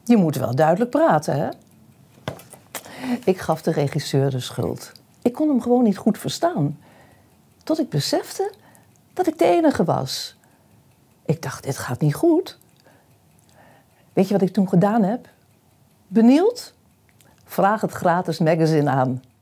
Je moet wel duidelijk praten, hè? Ik gaf de regisseur de schuld. Ik kon hem gewoon niet goed verstaan. Tot ik besefte dat ik de enige was. Ik dacht, dit gaat niet goed. Weet je wat ik toen gedaan heb? Benieuwd? Vraag het gratis magazine aan.